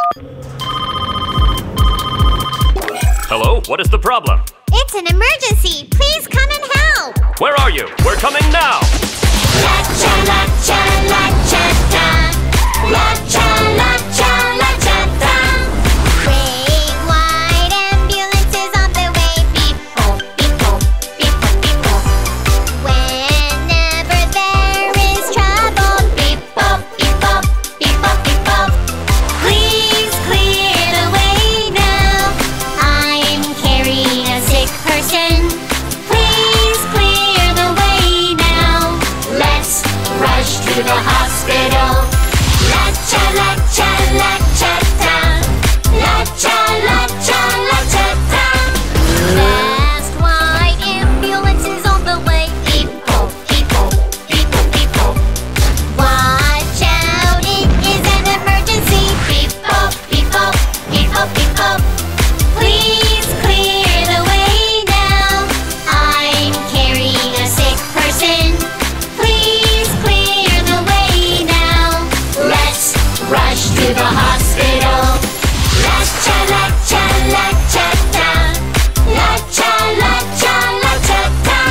Hello? What is the problem? It's an emergency! Please come and help! Where are you? We're coming now! La-cha, la-cha, la-cha-ta. La-cha, la-cha, la-cha-ta. Big white ambulance is on the way. Beep-boop, beep-boop, beep-boop, beep-boop. Whenever there is trouble, beep-boop, beep-boop, beep-boop, beep-boop. Please clear the way now. I'm carrying a sick person. Please clear the way now. Let's rush to the hospital. La-cha, la-cha, la-cha-ta. La-cha, la-cha, la-cha-ta. Fast white ambulance is on the way. Beep-boop, beep-boop, beep-boop, beep-boop. Watch out, it is an emergency. Beep-boop, beep-boop, beep-boop, beep-boop. Please clear the way now. I'm carrying a sick person. Please clear the way now. Let's rush to the hospital. La-cha, la-cha, la-cha-ta. La-cha, la-cha, la-cha-ta.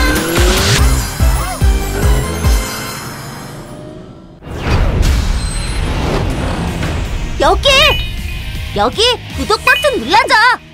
여기 구독 버튼 눌러줘.